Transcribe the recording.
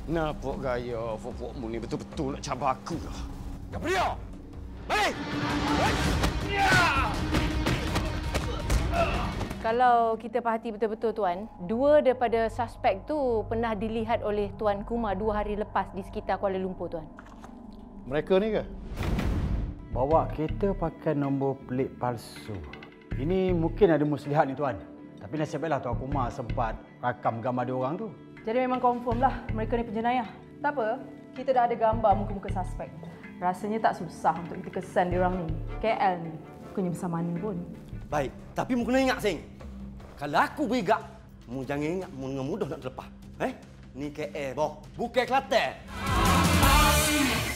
Nampak gaya fofokmu ni betul-betul nak cabar aku lah. Gabriel! Mari! Kalau kita perhati betul-betul Tuan, dua daripada suspek tu pernah dilihat oleh Tuan Kumar 2 hari lepas di sekitar Kuala Lumpur Tuan. Mereka ni ke? Bawa kereta pakai nombor pelik palsu. Ini mungkin ada muslihat ni Tuan. Tapi nasib baiklah Tuan Kumar sempat rakam gambar dia orang tu. Jadi memang confirm lah mereka ni penjenayah. Tak apa, kita dah ada gambar muka-muka suspek. Rasanya tak susah untuk kita kesan dia orang ni. KL ni, bukannya besar mana pun. Baik, tapi mu kena ingat, Sing. Kalau aku berigak, mu jangan ingat mu dengan mudah nak terlepas. Ni KL, boh. Bukan Kelantan.